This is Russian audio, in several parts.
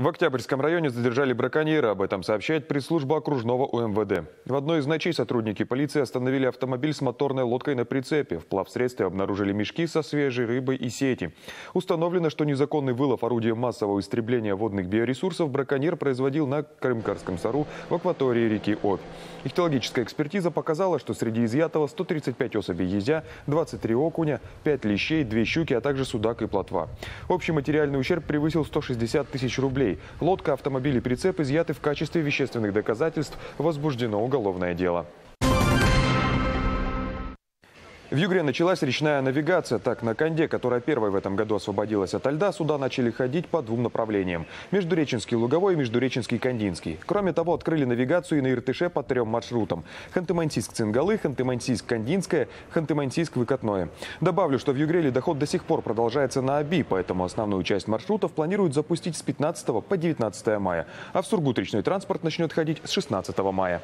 В Октябрьском районе задержали браконьера. Об этом сообщает пресс-служба окружного УМВД. В одной из ночей сотрудники полиции остановили автомобиль с моторной лодкой на прицепе. В плавсредстве обнаружили мешки со свежей рыбой и сети. Установлено, что незаконный вылов орудия массового истребления водных биоресурсов браконьер производил на Крымкарском сару в акватории реки Обь. Ихтиологическая экспертиза показала, что среди изъятого 135 особей езя, 23 окуня, 5 лещей, 2 щуки, а также судак и плотва. Общий материальный ущерб превысил 160 тысяч рублей. Лодка, автомобиль и прицеп изъяты в качестве вещественных доказательств. Возбуждено уголовное дело. В Югре началась речная навигация. Так, на Канде, которая первой в этом году освободилась ото льда, суда начали ходить по двум направлениям – Междуреченский Луговой и Междуреченский Кандинский. Кроме того, открыли навигацию и на Иртыше по 3 маршрутам – Ханты-Мансийск-Цингалы, Ханты-Мансийск-Кандинское, Ханты-Мансийск-Выкатное. Добавлю, что в Югре ледоход до сих пор продолжается на Оби, поэтому основную часть маршрутов планируют запустить с 15 по 19 мая. А в Сургут речной транспорт начнет ходить с 16 мая.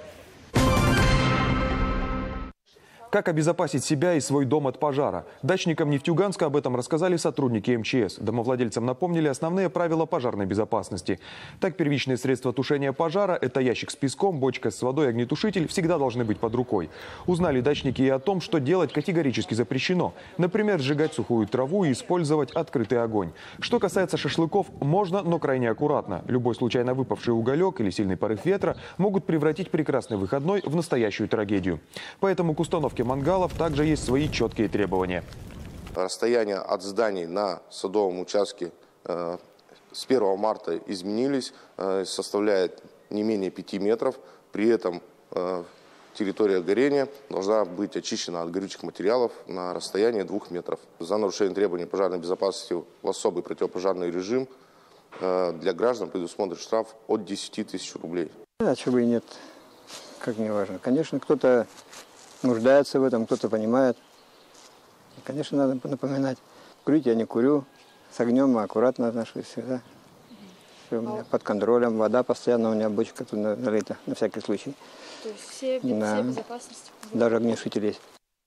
Как обезопасить себя и свой дом от пожара? Дачникам Нефтеюганска об этом рассказали сотрудники МЧС. Домовладельцам напомнили основные правила пожарной безопасности. Так, первичные средства тушения пожара – это ящик с песком, бочка с водой, огнетушитель – всегда должны быть под рукой. Узнали дачники и о том, что делать категорически запрещено. Например, сжигать сухую траву и использовать открытый огонь. Что касается шашлыков, можно, но крайне аккуратно. Любой случайно выпавший уголек или сильный порыв ветра могут превратить прекрасный выходной в настоящую трагедию. Поэтому к установке мангалов также есть свои четкие требования. Расстояние от зданий на садовом участке с 1 марта изменились, составляет не менее 5 метров. При этом территория горения должна быть очищена от горючих материалов на расстоянии 2 метров. За нарушение требований пожарной безопасности в особый противопожарный режим для граждан предусмотрен штраф от 10 тысяч рублей. А чего и нет, как не важно. Конечно, кто-то нуждается в этом, кто-то понимает. И, конечно, надо напоминать. Курить я не курю, с огнем аккуратно отношусь всегда. Все у меня под контролем, вода постоянно у меня бочка тут налита, на всякий случай. То есть все безопасности? Даже огнетушитель есть.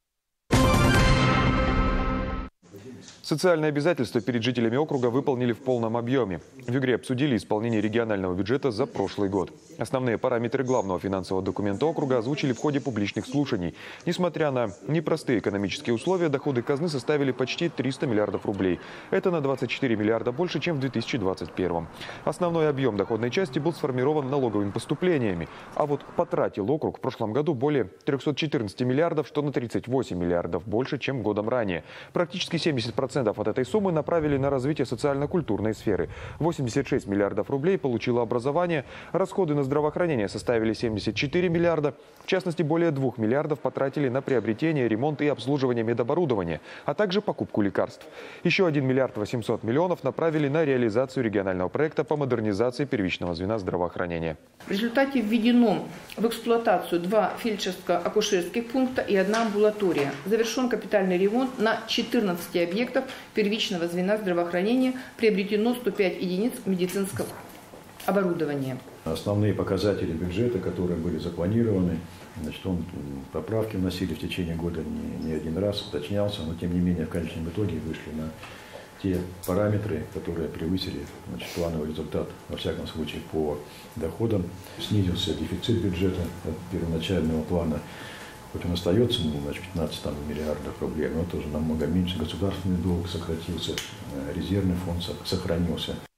Социальные обязательства перед жителями округа выполнили в полном объеме. В Югре обсудили исполнение регионального бюджета за прошлый год. Основные параметры главного финансового документа округа озвучили в ходе публичных слушаний. Несмотря на непростые экономические условия, доходы казны составили почти 300 миллиардов рублей. Это на 24 миллиарда больше, чем в 2021. Основной объем доходной части был сформирован налоговыми поступлениями. А вот потратил округ в прошлом году более 314 миллиардов, что на 38 миллиардов больше, чем годом ранее. Практически 70% от этой суммы направили на развитие социально-культурной сферы. 86 миллиардов рублей получило образование. Расходы на здравоохранение составили 74 миллиарда. В частности, более 2 миллиардов потратили на приобретение, ремонт и обслуживание медоборудования, а также покупку лекарств. Еще 1 миллиард 800 миллионов направили на реализацию регионального проекта по модернизации первичного звена здравоохранения. В результате введено в эксплуатацию 2 фельдшерско-акушерских пункта и 1 амбулатория. Завершен капитальный ремонт на 14 объектов первичного звена здравоохранения, приобретено 105 единиц медицинского оборудования. Основные показатели бюджета, которые были запланированы, поправки вносили в течение года не один раз, уточнялся, но тем не менее в конечном итоге вышли на те параметры, которые превысили плановый результат, во всяком случае по доходам. Снизился дефицит бюджета от первоначального плана. Хоть он остается, 15 миллиардов рублей, но тоже намного меньше. Государственный долг сократился, резервный фонд сохранился.